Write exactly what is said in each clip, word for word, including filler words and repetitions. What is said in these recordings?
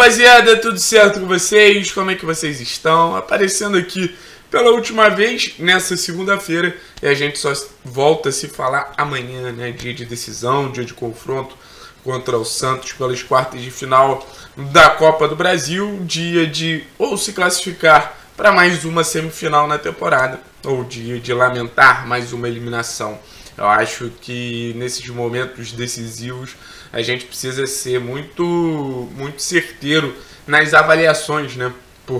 rapaziada, tudo certo com vocês? Como é que vocês estão? Aparecendo aqui pela última vez nessa segunda-feira e a gente só volta a se falar amanhã, né? Dia de decisão, dia de confronto contra o Santos pelas quartas de final da Copa do Brasil, dia de ou se classificar para mais uma semifinal na temporada ou dia de lamentar mais uma eliminação. Eu acho que nesses momentos decisivos a gente precisa ser muito, muito certeiro nas avaliações, né?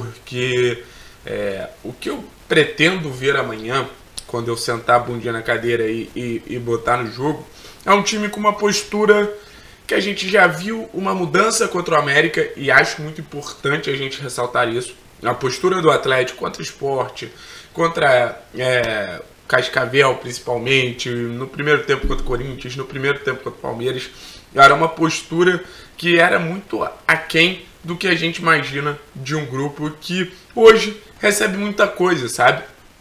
Porque é, o que eu pretendo ver amanhã, quando eu sentar a bundinha na cadeira e, e, e botar no jogo, é um time com uma postura que a gente já viu uma mudança contra o América e acho muito importante a gente ressaltar isso. A postura do Atlético contra o Sport, contra é, Cascavel principalmente, no primeiro tempo contra o Corinthians, no primeiro tempo contra o Palmeiras, era uma postura que era muito aquém do que a gente imagina de um grupo que hoje recebe muita coisa, sabe?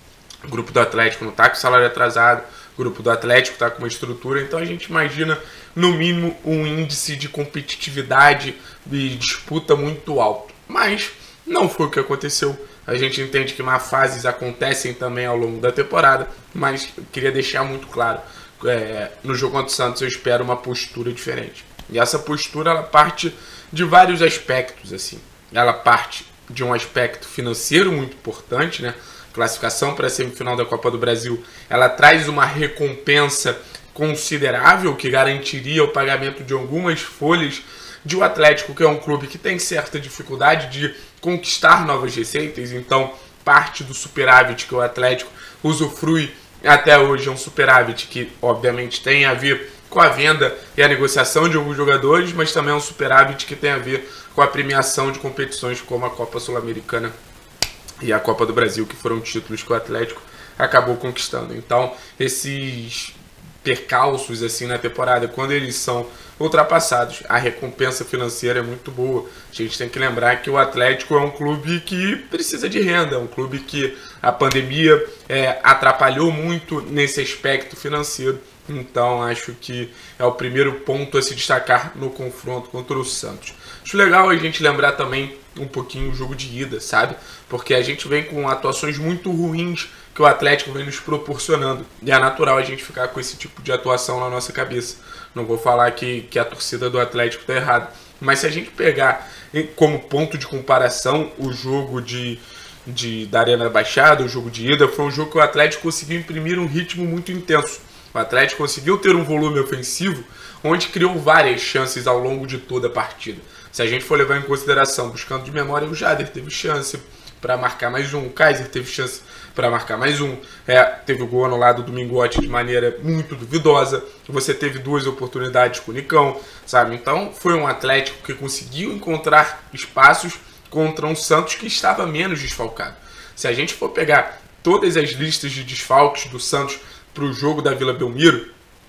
O grupo do Atlético não está com salário atrasado, o grupo do Atlético está com uma estrutura, então a gente imagina no mínimo um índice de competitividade e disputa muito alto. Mas não foi o que aconteceu. A gente entende que má fases acontecem também ao longo da temporada, mas eu queria deixar muito claro, é, no jogo contra o Santos eu espero uma postura diferente. E essa postura ela parte de vários aspectos, assim. Ela parte de um aspecto financeiro muito importante, né? Classificação para a semifinal da Copa do Brasil, ela traz uma recompensa considerável que garantiria o pagamento de algumas folhas de o Atlético, que é um clube que tem certa dificuldade de conquistar novas receitas, então parte do superávit que o Atlético usufrui até hoje é um superávit que obviamente tem a ver com a venda e a negociação de alguns jogadores, mas também é um superávit que tem a ver com a premiação de competições como a Copa Sul-Americana e a Copa do Brasil, que foram títulos que o Atlético acabou conquistando. Então, esses percalços assim na temporada, quando eles são ultrapassados, a recompensa financeira é muito boa. A gente tem que lembrar que o Atlético é um clube que precisa de renda, é um clube que a pandemia é, atrapalhou muito nesse aspecto financeiro. Então acho que é o primeiro ponto a se destacar no confronto contra o Santos. Acho legal a gente lembrar também um pouquinho o jogo de ida, sabe? Porque a gente vem com atuações muito ruins que o Atlético vem nos proporcionando. E é natural a gente ficar com esse tipo de atuação na nossa cabeça. Não vou falar que, que a torcida do Atlético está errada. Mas se a gente pegar como ponto de comparação o jogo de, de, da Arena Baixada, o jogo de ida, foi um jogo que o Atlético conseguiu imprimir um ritmo muito intenso. O Atlético conseguiu ter um volume ofensivo onde criou várias chances ao longo de toda a partida. Se a gente for levar em consideração, buscando de memória, o Jader teve chance para marcar mais um, o Kaiser teve chance para marcar mais um, é, teve o gol anulado do Mingote de maneira muito duvidosa, você teve duas oportunidades com o Nicão, sabe? Então foi um Atlético que conseguiu encontrar espaços contra um Santos que estava menos desfalcado. Se a gente for pegar todas as listas de desfalques do Santos para o jogo da Vila Belmiro,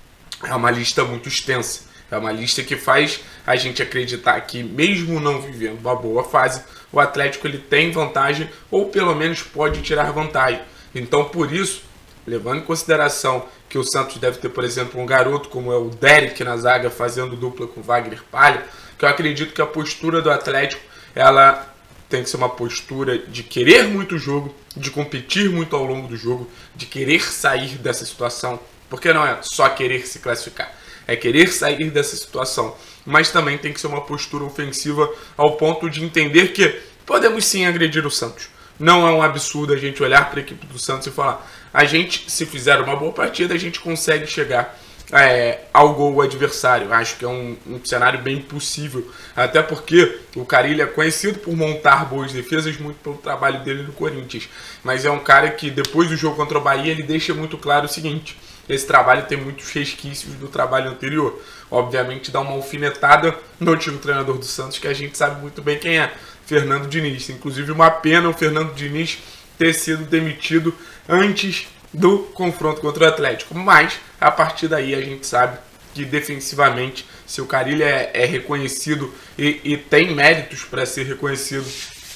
é uma lista muito extensa. É uma lista que faz a gente acreditar que, mesmo não vivendo uma boa fase, o Atlético ele tem vantagem ou pelo menos pode tirar vantagem. Então, por isso, levando em consideração que o Santos deve ter, por exemplo, um garoto como é o Derek na zaga fazendo dupla com o Wagner Palha, que eu acredito que a postura do Atlético ela tem que ser uma postura de querer muito o jogo, de competir muito ao longo do jogo, de querer sair dessa situação, porque não é só querer se classificar, é querer sair dessa situação, mas também tem que ser uma postura ofensiva ao ponto de entender que podemos sim agredir o Santos. Não é um absurdo a gente olhar para a equipe do Santos e falar, a gente, se fizer uma boa partida, a gente consegue chegar É, ao gol adversário. Acho que é um, um cenário bem possível, até porque o Carille é conhecido por montar boas defesas muito pelo trabalho dele no Corinthians, mas é um cara que depois do jogo contra o Bahia ele deixa muito claro o seguinte: esse trabalho tem muitos resquícios do trabalho anterior. Obviamente dá uma alfinetada no antigo treinador do Santos, que a gente sabe muito bem quem é, Fernando Diniz. Inclusive uma pena o Fernando Diniz ter sido demitido antes do confronto contra o Atlético, mas a partir daí a gente sabe que defensivamente, se o Carille é, é reconhecido e, e tem méritos para ser reconhecido,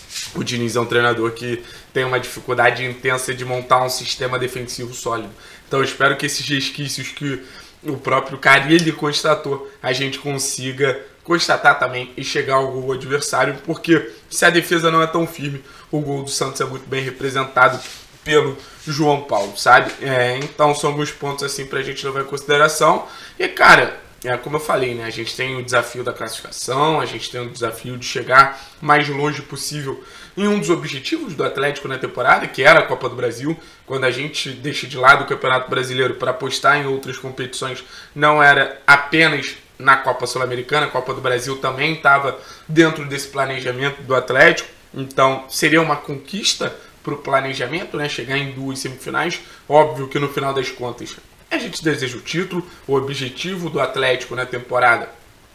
o Diniz é um treinador que tem uma dificuldade intensa de montar um sistema defensivo sólido. Então eu espero que esses resquícios que o próprio Carille constatou, a gente consiga constatar também e chegar ao gol adversário, porque se a defesa não é tão firme, o gol do Santos é muito bem representado pelo João Paulo, sabe? É, então são alguns pontos assim pra gente levar em consideração. E cara, é, como eu falei, né? A gente tem o desafio da classificação, a gente tem o desafio de chegar mais longe possível em um dos objetivos do Atlético na temporada, que era a Copa do Brasil. Quando a gente deixa de lado o Campeonato Brasileiro para apostar em outras competições, não era apenas na Copa Sul-Americana, a Copa do Brasil também estava dentro desse planejamento do Atlético. Então seria uma conquista para o planejamento, né? Chegar em duas semifinais. Óbvio que no final das contas a gente deseja o título. O objetivo do Atlético na temporada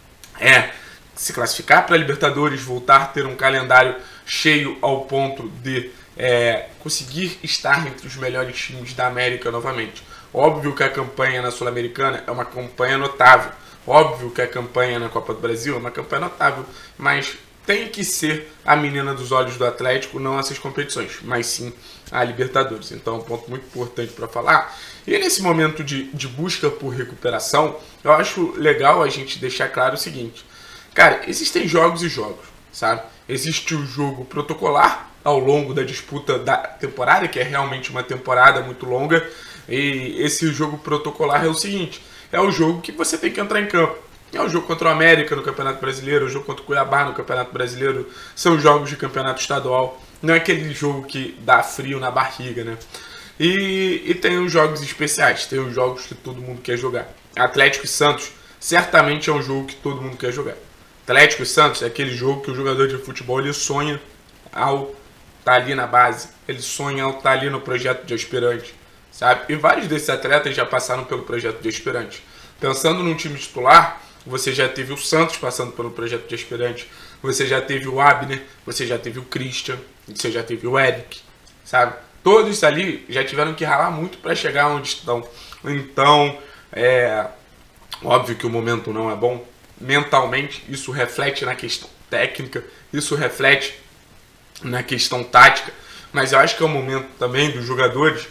é se classificar para a Libertadores, voltar a ter um calendário cheio ao ponto de é, conseguir estar entre os melhores times da América novamente. Óbvio que a campanha na Sul-Americana é uma campanha notável. Óbvio que a campanha na Copa do Brasil é uma campanha notável, mas tem que ser a menina dos olhos do Atlético, não essas competições, mas sim a Libertadores. Então é um ponto muito importante para falar. E nesse momento de, de busca por recuperação, eu acho legal a gente deixar claro o seguinte. Cara, existem jogos e jogos, sabe? Existe o jogo protocolar ao longo da disputa da temporada, que é realmente uma temporada muito longa. E esse jogo protocolar é o seguinte, é o jogo que você tem que entrar em campo. É o jogo contra o América no Campeonato Brasileiro, é o jogo contra o Cuiabá no Campeonato Brasileiro, são jogos de campeonato estadual, não é aquele jogo que dá frio na barriga, né? E, e tem os jogos especiais, tem os jogos que todo mundo quer jogar. Atlético e Santos certamente é um jogo que todo mundo quer jogar. Atlético e Santos é aquele jogo que o jogador de futebol ele sonha ao estar ali na base, ele sonha ao estar ali no projeto de aspirante, sabe? E vários desses atletas já passaram pelo projeto de aspirante. Pensando num time titular, você já teve o Santos passando pelo projeto de aspirante, você já teve o Abner, você já teve o Christian, você já teve o Eric, sabe? Todos ali já tiveram que ralar muito para chegar onde estão. Então, é óbvio que o momento não é bom. Mentalmente, isso reflete na questão técnica, isso reflete na questão tática, mas eu acho que é o momento também dos jogadores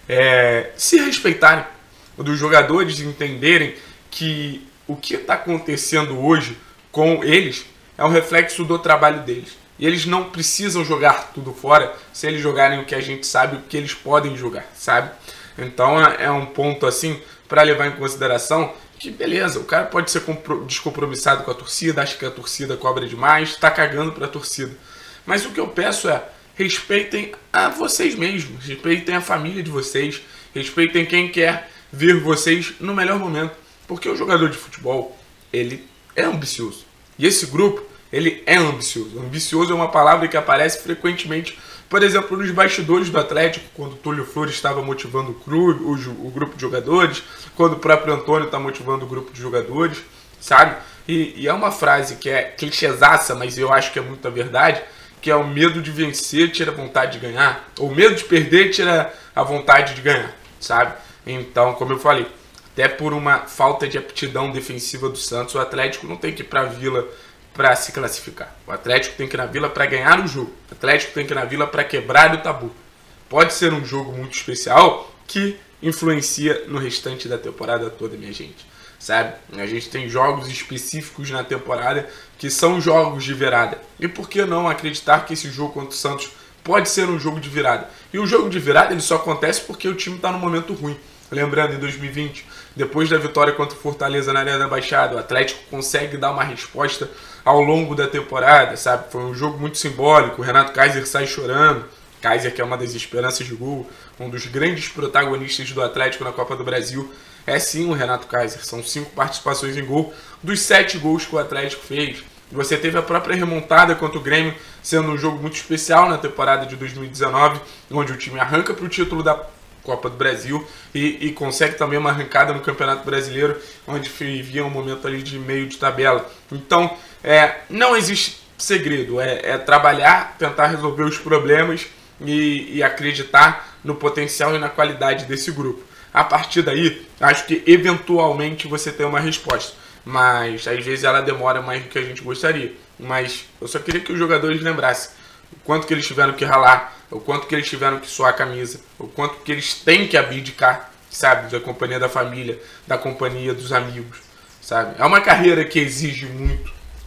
é, se respeitarem, dos jogadores entenderem que o que está acontecendo hoje com eles é um reflexo do trabalho deles. E eles não precisam jogar tudo fora se eles jogarem o que a gente sabe, o que eles podem jogar, sabe? Então é um ponto assim para levar em consideração que beleza, o cara pode ser descompromissado com a torcida, acha que a torcida cobra demais, está cagando para a torcida. Mas o que eu peço é, respeitem a vocês mesmos, respeitem a família de vocês, respeitem quem quer ver vocês no melhor momento. Porque o jogador de futebol, ele é ambicioso. E esse grupo, ele é ambicioso. Ambicioso é uma palavra que aparece frequentemente, por exemplo, nos bastidores do Atlético, quando o Túlio Flores estava motivando o, cru, o, o grupo de jogadores, quando o próprio Antônio está motivando o grupo de jogadores, sabe? E, e é uma frase que é clichêzaça, mas eu acho que é muita verdade, que é o medo de vencer tira a vontade de ganhar, ou o medo de perder tira a vontade de ganhar, sabe? Então, como eu falei, até por uma falta de aptidão defensiva do Santos, o Atlético não tem que ir para a Vila para se classificar. O Atlético tem que ir na Vila para ganhar o jogo. O Atlético tem que ir na Vila para quebrar o tabu. Pode ser um jogo muito especial que influencia no restante da temporada toda, minha gente. Sabe? A gente tem jogos específicos na temporada que são jogos de virada. E por que não acreditar que esse jogo contra o Santos pode ser um jogo de virada? E o jogo de virada ele só acontece porque o time está num momento ruim. Lembrando, em dois mil e vinte, depois da vitória contra o Fortaleza na Arena da Baixada, o Atlético consegue dar uma resposta ao longo da temporada, sabe? Foi um jogo muito simbólico, o Renato Kaiser sai chorando, Kaiser que é uma das esperanças de gol, um dos grandes protagonistas do Atlético na Copa do Brasil, é sim o Renato Kaiser, são cinco participações em gol, dos sete gols que o Atlético fez. Você teve a própria remontada contra o Grêmio, sendo um jogo muito especial na temporada de dois mil e dezenove, onde o time arranca para o título da Copa do Brasil e, e consegue também uma arrancada no Campeonato Brasileiro, onde vivia um momento ali de meio de tabela. Então, é, não existe segredo, é, é trabalhar, tentar resolver os problemas e, e acreditar no potencial e na qualidade desse grupo. A partir daí, acho que eventualmente você tem uma resposta, mas às vezes ela demora mais do que a gente gostaria. Mas eu só queria que os jogadores lembrassem o quanto que eles tiveram que ralar, o quanto que eles tiveram que suar a camisa, o quanto que eles têm que abdicar, sabe, da companhia da família, da companhia dos amigos, sabe. É uma carreira que exige muito,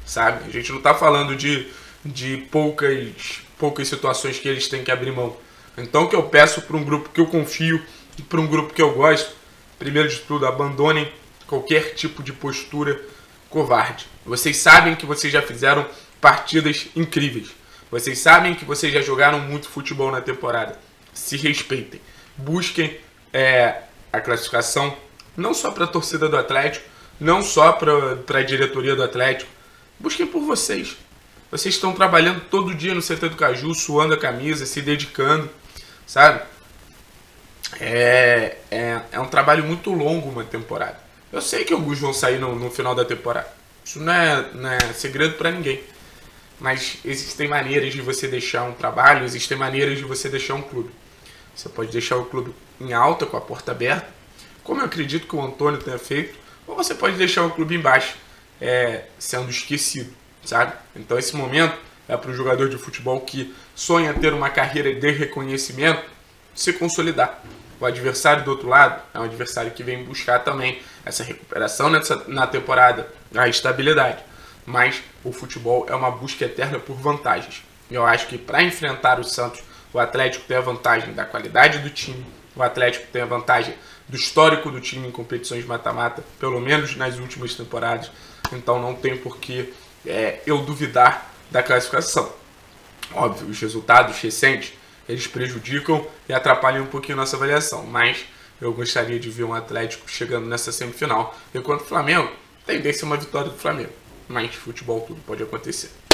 sabe? A gente não está falando de, de poucas, poucas situações que eles têm que abrir mão. Então, o que eu peço para um grupo que eu confio e para um grupo que eu gosto, primeiro de tudo, abandonem qualquer tipo de postura covarde. Vocês sabem que vocês já fizeram partidas incríveis. Vocês sabem que vocês já jogaram muito futebol na temporada. Se respeitem. Busquem é, a classificação, não só para a torcida do Atlético, não só para a diretoria do Atlético. Busquem por vocês. Vocês estão trabalhando todo dia no C T do Caju, suando a camisa, se dedicando, sabe? É, é, é um trabalho muito longo uma temporada. Eu sei que alguns vão sair no, no final da temporada. Isso não é, não é segredo para ninguém. Mas existem maneiras de você deixar um trabalho, existem maneiras de você deixar um clube. Você pode deixar o clube em alta, com a porta aberta, como eu acredito que o Antônio tenha feito, ou você pode deixar o clube embaixo, é, sendo esquecido, sabe? Então esse momento é para o jogador de futebol que sonha ter uma carreira de reconhecimento se consolidar. O adversário do outro lado é um adversário que vem buscar também essa recuperação nessa, na temporada, a estabilidade. Mas o futebol é uma busca eterna por vantagens. Eu acho que para enfrentar o Santos, o Atlético tem a vantagem da qualidade do time, o Atlético tem a vantagem do histórico do time em competições mata-mata, pelo menos nas últimas temporadas. Então não tem por que é, eu duvidar da classificação. Óbvio, os resultados recentes, eles prejudicam e atrapalham um pouquinho a nossa avaliação, mas eu gostaria de ver um Atlético chegando nessa semifinal. Enquanto o Flamengo, tendência a uma vitória do Flamengo. Mas futebol tudo pode acontecer.